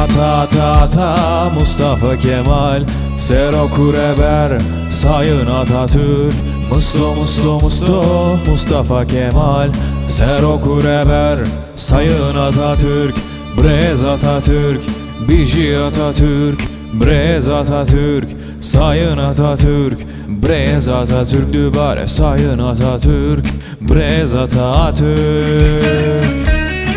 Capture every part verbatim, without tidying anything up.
Ata ata ata Mustafa Kemal, Sero Kureber, Sayın Atatürk. Musto musto musto Mustafa Kemal, Sero Kureber, Sayın Atatürk. Brez Atatürk, Biji Atatürk, Brez Atatürk, Sayın Atatürk. Brez Atatürk dübare Sayın Atatürk. Brez Atatürk.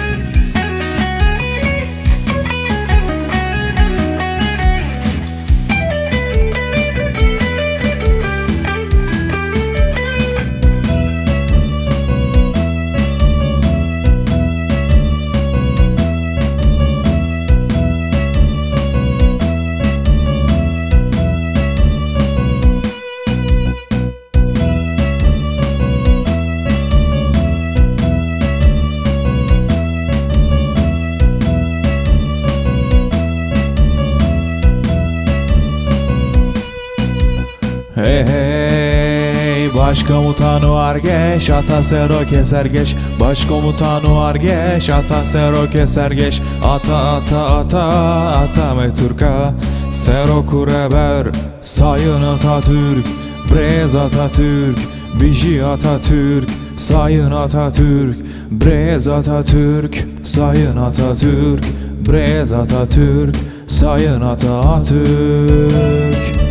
Hey hey, Başkomutanı Argeş, Atasero Kesergeç. Başkomutanı Argeş, Atasero Kesergeç. Ata ata ata Atametürk'a, Sero Kureber, Sayın Atatürk. Brez Atatürk, Biji Atatürk, Sayın Atatürk. Brez Atatürk, Sayın Atatürk. Brez Atatürk, Sayın Atatürk.